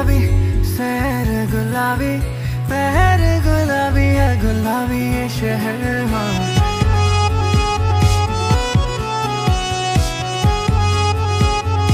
गुलाबी शहर गुलाबी, पहर गुलाबी है, गुलाबी ये शहर। हाँ